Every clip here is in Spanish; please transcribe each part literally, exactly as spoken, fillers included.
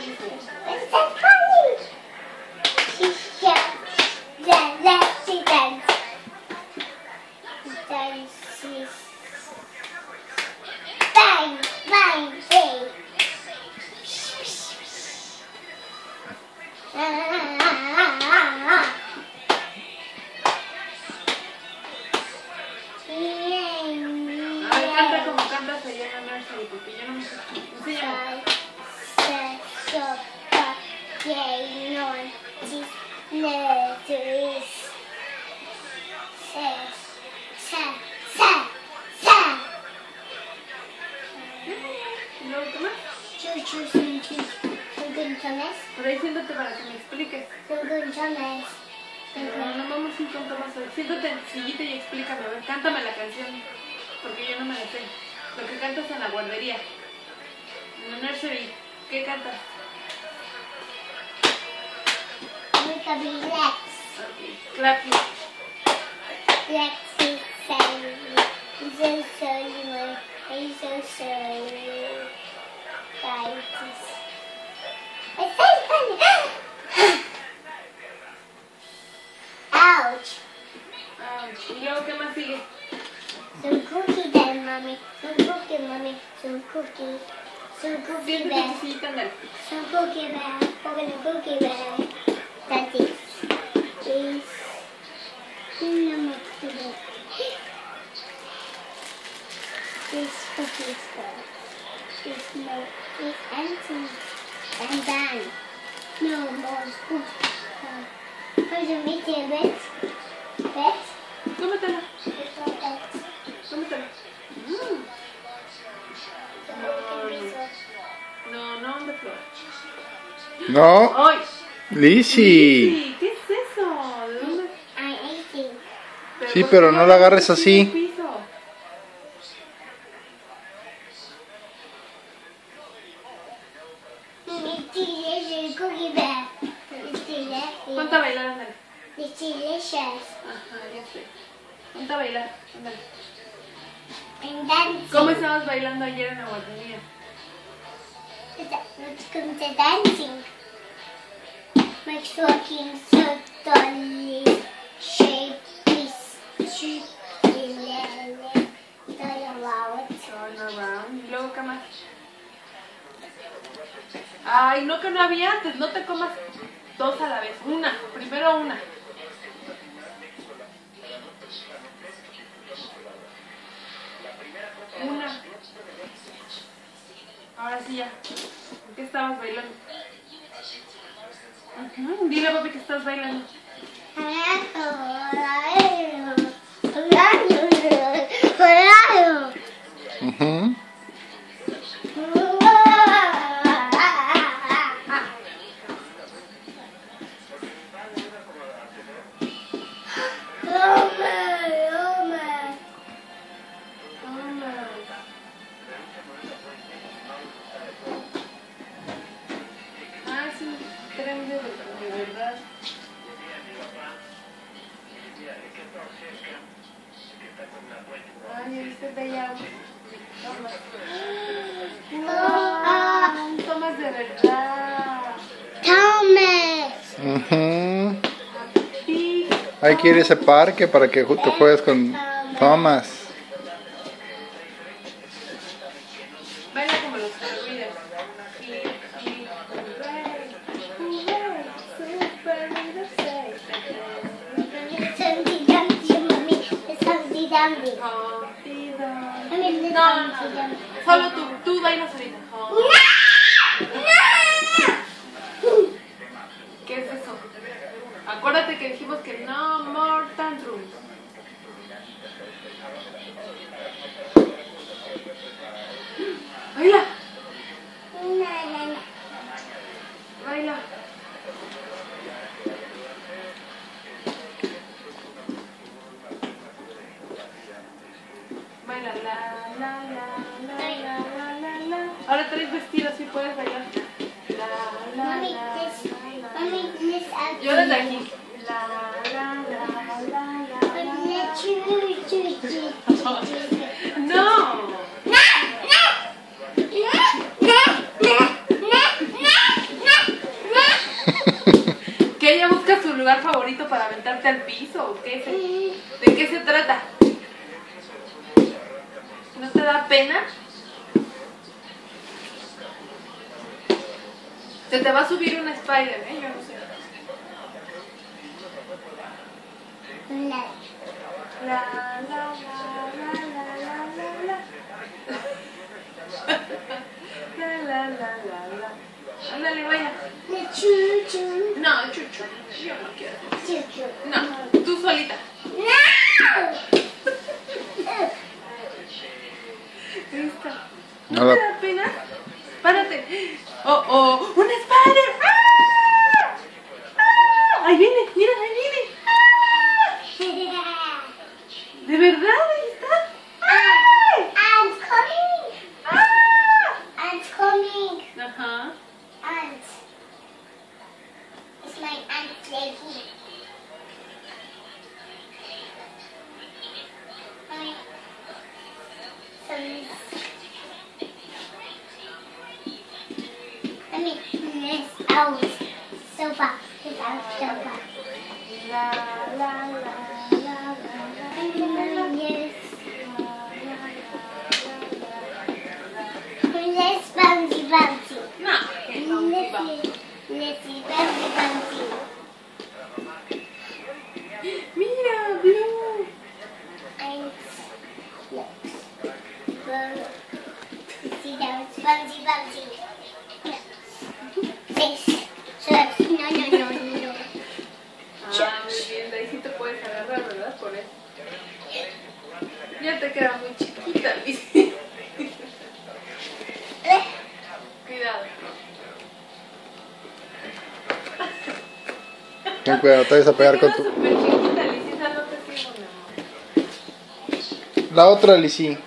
Canta como cantas allá en la nursery, porque yo no me sé. Enséñame. ¿Y luego qué más? Por ahí siéntate para que me expliques. No, no vamos a ir con Tomás hoy. Siéntate en sillita y explícame. A ver, cántame la canción, porque yo no me la sé. Lo que cantas en la guardería. En la nursery, ¿qué cantas? Okay. Clap. Lex is sorry. He's so sorry, Mom. He's so sorry. Guys, it's so funny. Ouch. Ouch. ¿Y luego qué más sigue? Some cookie then, Mommy. Some cookie, Mommy. Some cookie. Some cookie Siéntate bear. en sillita, ándale. Some cookie bear. Open a cookie bear. That's it. Please. No more cookie. This cookie stuff. This milk. This empty. And done. No more cookie stuff. Here's a meeting bit. Bit. Cómetela. This one bit. Cómetela. Mm. No, no, on the floor. No, ¡Ay! Lizzy. Lizzy, ¿qué es eso? ¿De dónde? I ate it. Sí, ¿por pero qué no la agarres en el así. piso? It's delicious cookie bear. It's delicious. Ponte a bailar, ándale. It's delicious. Ajá, ya sé. Ponte a bailar, ándale. And dancing. ¿Cómo estabas bailando ayer en la guardería? Let's come to dancing. Makes walking so dolly. Shape is cheap. Turn around. ¿Y luego qué más? Ay, no, que no había antes. No te comas dos a la vez. Una. Primero una. Una. Ahora sí ya. ¿En qué estabas bailando? Ujú. Dile a papi que estás bailando. Ujú. Ah, sí, tren de, de verdad. Ay, ¿viste bella? Tomas. Wow, tomas de verdad. Thomas. Ujú. Sí. Hay que ir a ese parque para que ju- te juegues con Thomas. Baila como los carruides. Y, y, hooray, hooray, super leader say. Humpty Dumpty, Mommy. It's Humpty Dumpty. Humpty Dumpty. I mean, this No, no, Humpty no. Dumpty. Solo tú, tú bailas ahorita. ¿Qué es eso? Acuérdate que dijimos que no more tantrums. Baila, baila. Baila, la, la, la, la, la, la, la, la. Ahora traes vestido, así puedes bailar. La, la, Mommy, la, this, la, la. Mommy, this Humpty Yo desde Dumpty. aquí. La, la, la, la, la, Mommy, la. choo, choo, choo, choo. No. Na, na, na, na, na, na, na, lugar favorito para aventarte al piso o qué? Se- ¿De qué se trata? ¿No te da pena? Se te va a subir un Spider, ¿eh? Yo no sé. La. La, la, la, la, la, la, la, la. La, la, la, la, la. Ándale, vaya. La chuchu. No, chuchu. Yo no quiero. Chuchu. No, tú solita. No. Listo. No ¿No la- te da pena? Párate. Oh, oh, un Spider. ¡Ah! ¡Ah! Ahí viene, mira, ahí viene. ¡Ah! ¿De verdad? Ahí está. ¡Ay! Aunt's coming. ¡Ah! Aunt's coming. Ajá. Aunt. It's my aunt lady. Hi. Some. Let me miss out. Sofa. It's out sofa. La, la, la, la, la, la. Yes. Let's bouncy bouncy. No, que no, Let's va. see. Let's see. Bouncy bouncy. Mira, Blue. And look. Well, you see that was bouncy bouncy. No. This. Shush. No, no, no, no. Ah, muy bien, de ahí sí te puedes agarrar, ¿verdad? Por eso. Ya te queda muy chiquita, Lizzy. Eh. Cuidado. Ten cuidado, te vas a pegar con Te tu... queda súper chiquita, Lizzy, esa no te sirve, mi amor. La otra, Lizzy.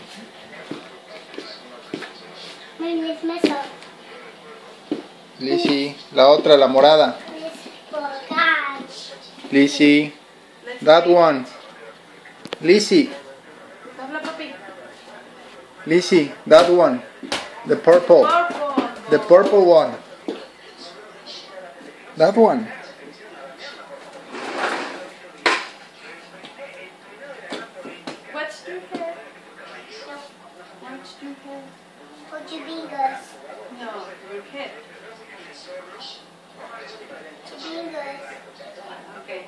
Mine is messed up. Lizzy. La otra, la morada. This for catch. Lizzy. Let's That see. one. Lizzy. Habla, papi. Lizzy. That one. The purple. Purple. The purple one. That one. What's your hair? What's your hair? Put your fingers. No, your head. Your fingers. Okay.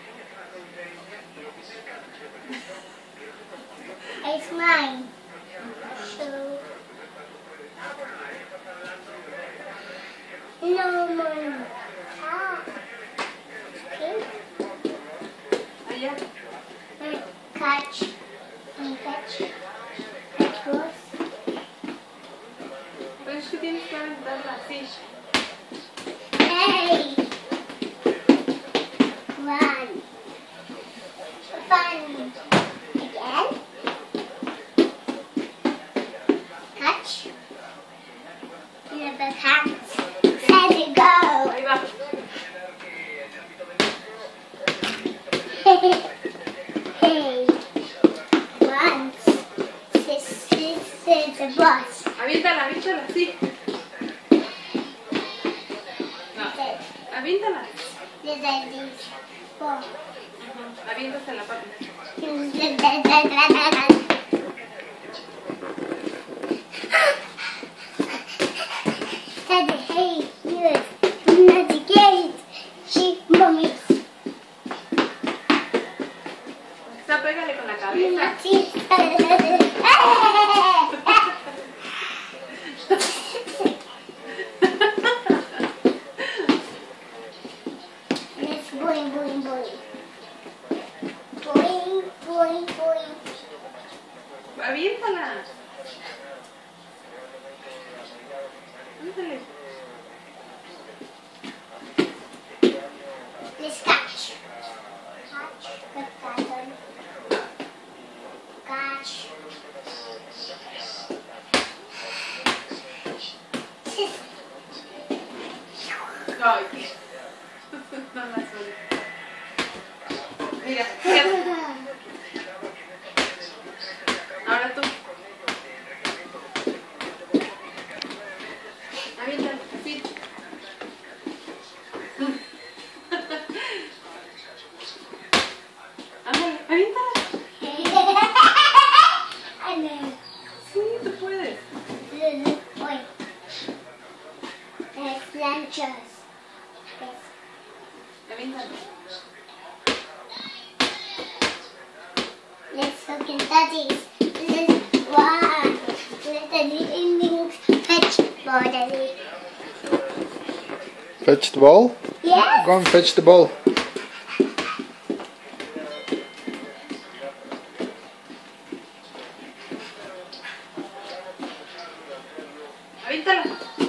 It's mine. So. No more. Ah. Okay. Allá. Mm, Catch. Mm, Catch. Catch goes. Pero es que tienes que aventarla así. Hey. One. Fun. Again. Catch. You have the hands. Set it go. Ahí va. Hey. Once. This, this is the boss. Aviéntala, aviéntala, sí. No, Okay. aviéntala. This is this. Four. Ujú, aviéntasela, papi. Daddy, hey, you not the gate. She, mommy, Está, pégale con la cabeza. Natty. Let's boing, boing, boing. Boing, boing, boing. Aviéntala. Ándale. Let's catch. Catch. Good pattern. Catch. Ay, qué. No la suelto. Mira, fíjate. Ahora tú. Aviéntala, así. muchas. Avíntalo. Let's look at daddy's. This is one. Let daddy in fetch ball, daddy. Fetch the ball? Yes. Go and fetch the ball. Avíntalo.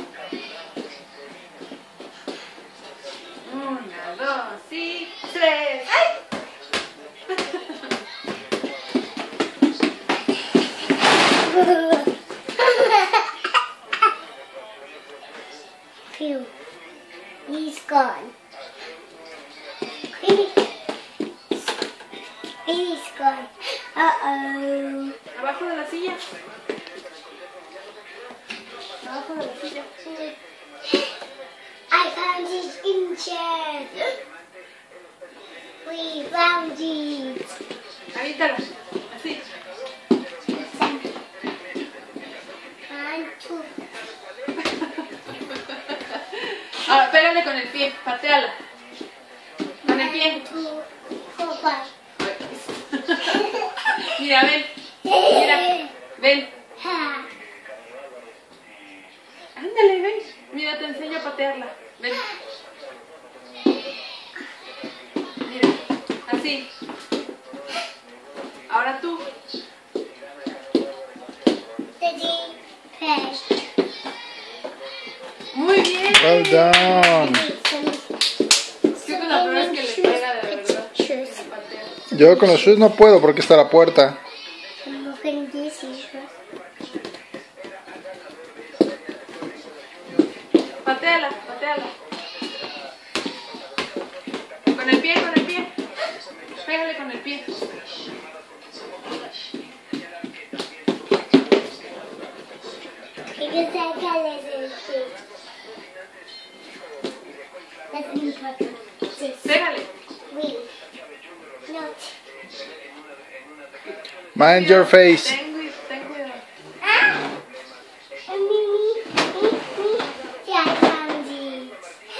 Una, dos y tres. ¡Ay! Phew. He's gone. He's gone. Uh-oh. Abajo de la silla. Abajo de la silla. I found his inches. We found it. Avíntalo. Así. One, two. Ahora pégale con el pie. Pateala. Con el pie. One, two, four, five. Mira, ven. Mira. Ven. Ha. Ándale, ven. Mira, te enseño a patearla. Ven. Mira. Así. Ahora tú. Daddy, fish. Muy bien. Well done. Creo que la prueba es que le pega de verdad. Shoes. Patea. Yo con los shoes no puedo porque está la puerta. I'm looking at these shoes. Pateala, pateala. Con el pie, con el pie. Pégale con el pie. Because I got little shoes. That's important. This. Pégale. Wheel. Not. Mind your face. Ten, cuid- ten cuidado. Ah! And me, me, me, me. Yeah, I found it.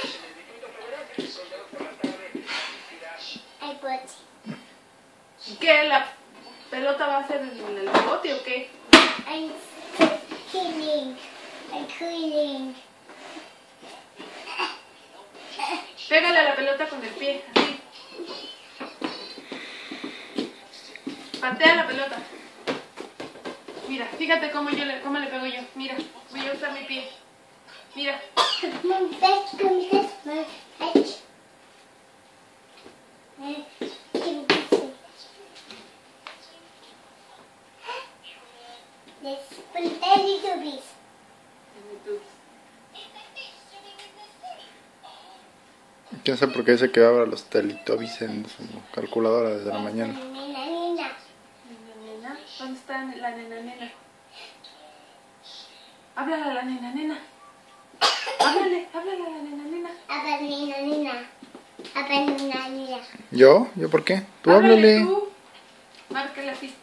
I bought it. ¿Qué? ¿La pelota va a ser en el bote o qué? I'm cleaning. I'm cleaning. Pégale a la pelota con el pie, así. Patea la pelota. Mira, fíjate cómo yo le, cómo le pego yo. Mira, voy a usar mi pie. Mira. Mom, fetch, come this way. Fetch. Eh, give this way. Let's put it a little bit. Quién sabe por qué dice que abra los Teletubbies en su calculadora desde la mañana. Nena, nena. Nena, nena. ¿Dónde está la nena, nena? Háblale a la nena, nena. Háblale, háblale a la nena, nena. Apa, nena, nena. Apa, nena, nena. ¿Yo? ¿Yo por qué? Tú háblale. Tú. Márcale así.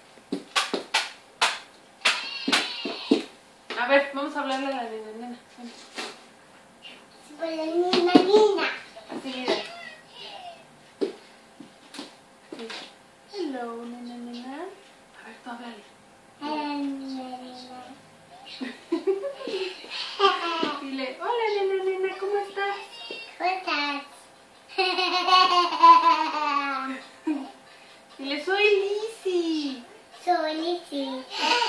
A ver, vamos a hablarle a la nena, nena. Ven. Pues, nena, nena. Así, mira. Sí. Hello, nena, nena. A ver, tú háblale. Nena, nena. Dile, hola, nena, nena, ¿cómo estás? ¿Cómo Dile, soy Lizzy. Soy Lizzy.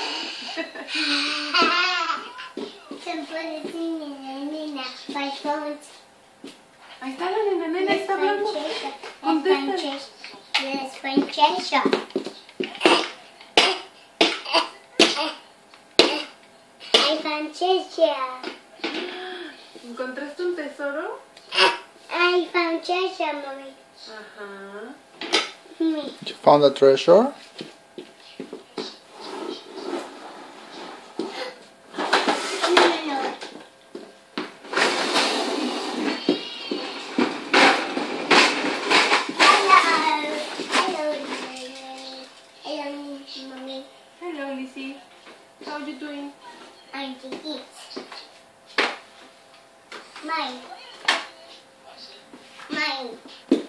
Se puede decir nena, nena. By phone. Ahí está la nena, nena, está hablando. Contéstale. Yes, Francesca. Ay, Francesca. ¿Encontraste un tesoro? Ay, Francesca, mami. Ajá. Me. You found a treasure? No, no, no. Hello. Hello. Hello, mommy. Hello, Lizzy. How are you doing? I'm to eat. Mine. Bye.